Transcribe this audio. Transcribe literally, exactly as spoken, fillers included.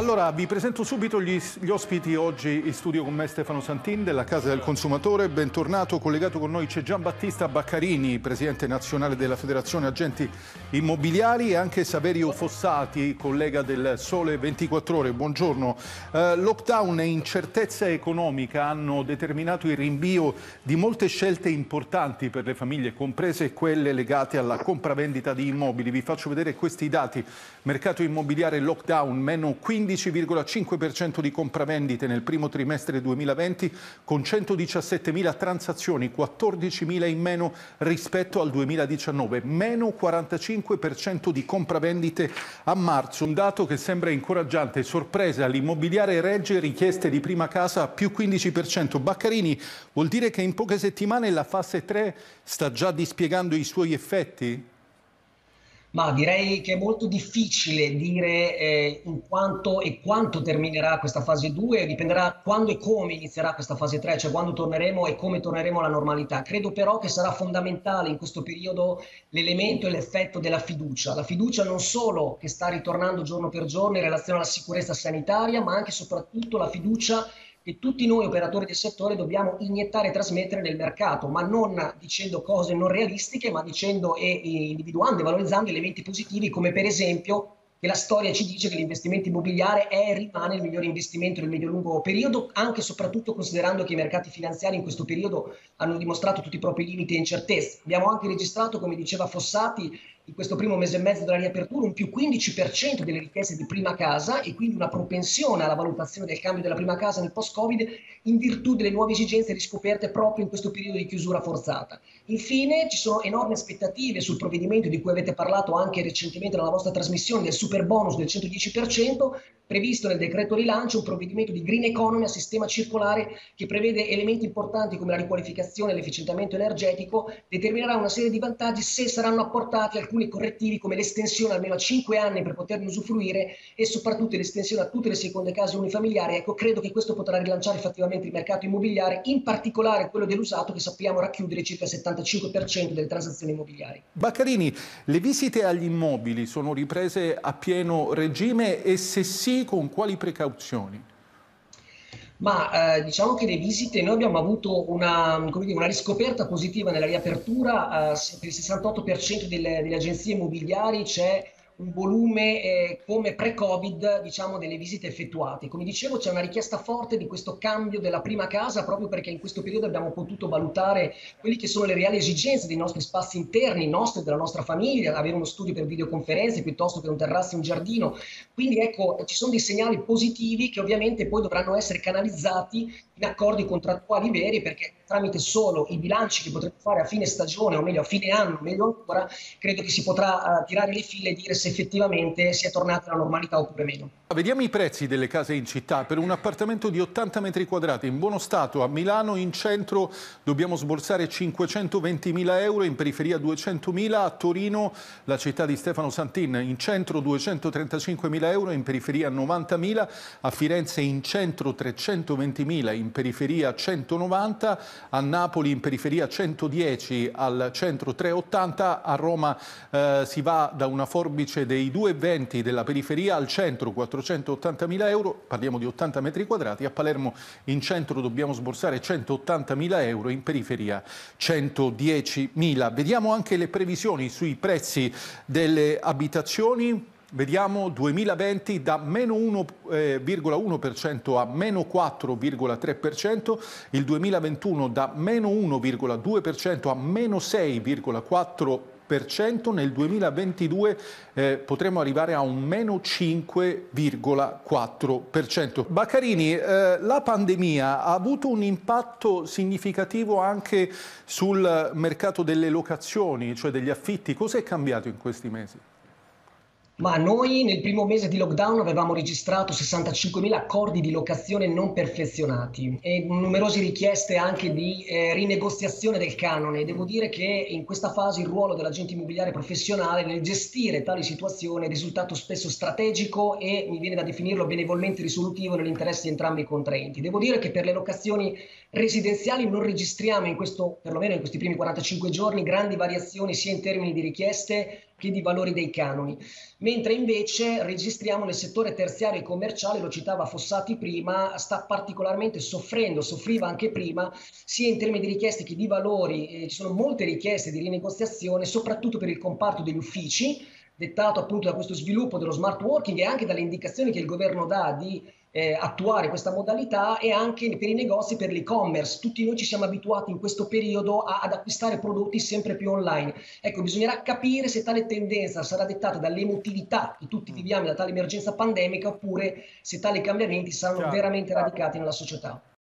Allora, vi presento subito gli, gli ospiti oggi in studio con me, Stefano Santin della Casa del Consumatore. Bentornato, collegato con noi c'è Giambattista Baccarini, presidente nazionale della Federazione Agenti Immobiliari, e anche Saverio Fossati, collega del Sole ventiquattro Ore. Buongiorno. Eh, lockdown e incertezza economica hanno determinato il rinvio di molte scelte importanti per le famiglie, comprese quelle legate alla compravendita di immobili. Vi faccio vedere questi dati. Mercato immobiliare lockdown, meno quindici virgola cinque per cento di compravendite nel primo trimestre duemilaventi, con centodiciassettemila transazioni, quattordicimila in meno rispetto al duemiladiciannove, meno quarantacinque per cento di compravendite a marzo, un dato che sembra incoraggiante. Sorprese all'immobiliare regge, richieste di prima casa più quindici per cento. Baccarini, vuol dire che in poche settimane la fase tre sta già dispiegando i suoi effetti? Ma direi che è molto difficile dire eh, in quanto e quanto terminerà questa fase due, dipenderà quando e come inizierà questa fase tre, cioè quando torneremo e come torneremo alla normalità. Credo però che sarà fondamentale in questo periodo l'elemento e l'effetto della fiducia. La fiducia non solo che sta ritornando giorno per giorno in relazione alla sicurezza sanitaria, ma anche e soprattutto la fiducia che tutti noi operatori del settore dobbiamo iniettare e trasmettere nel mercato, ma non dicendo cose non realistiche, ma dicendo e individuando e valorizzando elementi positivi, come per esempio che la storia ci dice che l'investimento immobiliare è e rimane il migliore investimento nel medio-lungo periodo, anche e soprattutto considerando che i mercati finanziari in questo periodo hanno dimostrato tutti i propri limiti e incertezze. Abbiamo anche registrato, come diceva Fossati, in questo primo mese e mezzo della riapertura un più quindici per cento delle richieste di prima casa e quindi una propensione alla valutazione del cambio della prima casa nel post-Covid in virtù delle nuove esigenze riscoperte proprio in questo periodo di chiusura forzata. Infine ci sono enormi aspettative sul provvedimento di cui avete parlato anche recentemente nella vostra trasmissione, del super bonus del centodieci per cento, previsto nel decreto rilancio, un provvedimento di green economy a sistema circolare che prevede elementi importanti come la riqualificazione e l'efficientamento energetico, determinerà una serie di vantaggi se saranno apportati alcuni correttivi come l'estensione almeno a cinque anni per poterne usufruire e soprattutto l'estensione a tutte le seconde case unifamiliari. Ecco, credo che questo potrà rilanciare effettivamente il mercato immobiliare, in particolare quello dell'usato, che sappiamo racchiudere circa il settantacinque per cento delle transazioni immobiliari. Baccarini, le visite agli immobili sono riprese a pieno regime e se sì, con quali precauzioni? Ma eh, diciamo che le visite, noi abbiamo avuto una, come dire, una riscoperta positiva nella riapertura, eh, per il sessantotto per cento delle, delle agenzie immobiliari c'è un volume eh, come pre-Covid, diciamo, delle visite effettuate. Come dicevo, c'è una richiesta forte di questo cambio della prima casa, proprio perché in questo periodo abbiamo potuto valutare quelli che sono le reali esigenze dei nostri spazi interni, nostri e della nostra famiglia, avere uno studio per videoconferenze piuttosto che un terrazzo, un giardino. Quindi ecco, ci sono dei segnali positivi che ovviamente poi dovranno essere canalizzati in accordi contrattuali veri, perché tramite solo i bilanci che potremo fare a fine stagione, o meglio a fine anno, meglio ancora, credo che si potrà uh, tirare le file e dire se effettivamente si è tornata alla normalità oppure meno. Vediamo i prezzi delle case in città. Per un appartamento di ottanta metri quadrati in buono stato a Milano in centro dobbiamo sborsare cinquecentoventimila euro, in periferia duecentomila, a Torino, la città di Stefano Santin, in centro duecentotrentacinquemila euro, in periferia novantamila, a Firenze in centro trecentoventimila, in periferia centonovanta, a Napoli in periferia centodieci, al centro trecentottanta, a Roma eh, si va da una forbice dei duecentoventi della periferia al centro quattrocentottantamila euro, parliamo di ottanta metri quadrati, a Palermo in centro dobbiamo sborsare centottantamila euro, in periferia centodiecimila. Vediamo anche le previsioni sui prezzi delle abitazioni. Vediamo duemilaventi da meno uno virgola uno per cento a meno quattro virgola tre per cento, il duemilaventuno da meno uno virgola due per cento a meno sei virgola quattro per cento, nel duemilaventidue eh, potremo arrivare a un meno cinque virgola quattro per cento. Baccarini, eh, la pandemia ha avuto un impatto significativo anche sul mercato delle locazioni, cioè degli affitti. Cosa è cambiato in questi mesi? Ma noi nel primo mese di lockdown avevamo registrato sessantacinquemila accordi di locazione non perfezionati e numerose richieste anche di eh, rinegoziazione del canone. Devo dire che in questa fase il ruolo dell'agente immobiliare professionale nel gestire tali situazioni è risultato spesso strategico e mi viene da definirlo benevolmente risolutivo nell'interesse di entrambi i contraenti. Devo dire che per le locazioni residenziali non registriamo in questo, perlomeno in questi primi quarantacinque giorni, grandi variazioni sia in termini di richieste che che di valori dei canoni, mentre invece registriamo nel settore terziario e commerciale, lo citava Fossati prima, sta particolarmente soffrendo, soffriva anche prima, sia in termini di richieste che di valori. Eh, ci sono molte richieste di rinegoziazione, soprattutto per il comparto degli uffici, dettato appunto da questo sviluppo dello smart working e anche dalle indicazioni che il governo dà di eh, attuare questa modalità, e anche per i negozi, per l'e-commerce. Tutti noi ci siamo abituati in questo periodo a, ad acquistare prodotti sempre più online. Ecco, bisognerà capire se tale tendenza sarà dettata dall'emotività che tutti viviamo da tale emergenza pandemica, oppure se tali cambiamenti saranno Chiaro. veramente radicati nella società.